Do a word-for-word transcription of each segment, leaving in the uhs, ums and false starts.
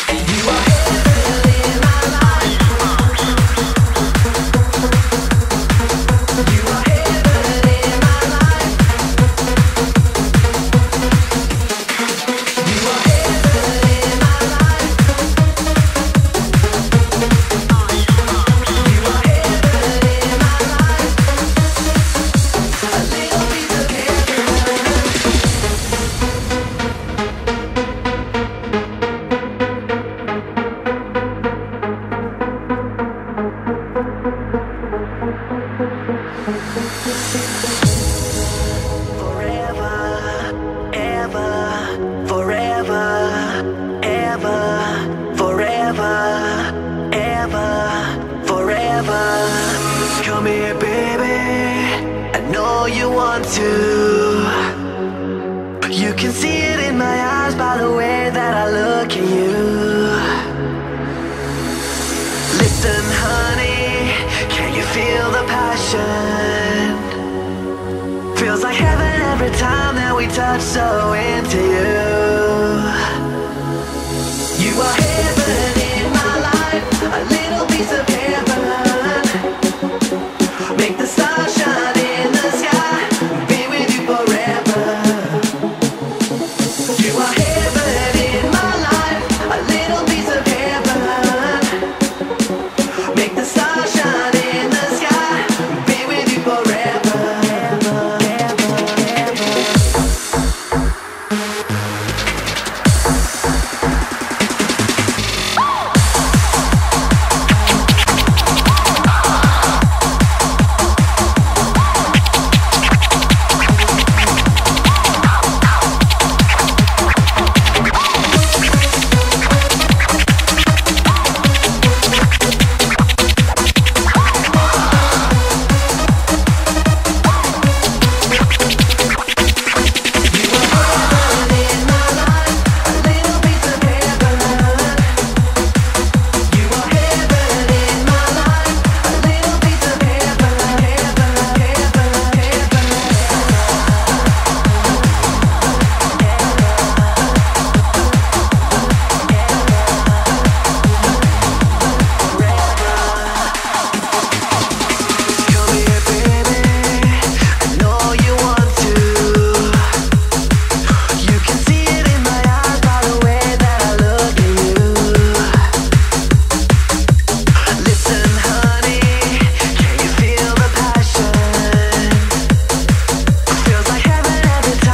Come here, baby, I know you want to. You can see it in my eyes by the way that I look at you. Listen, honey, can you feel the passion? Feels like heaven every time that we touch so into you. You are heaven in my life, a little piece of heaven. Make the stars shine in the sky, be with you forever. You are heaven in my life, a little piece of heaven. Make the stars shine in the sky, be with you forever.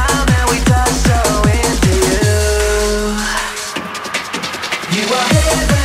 You are heaven.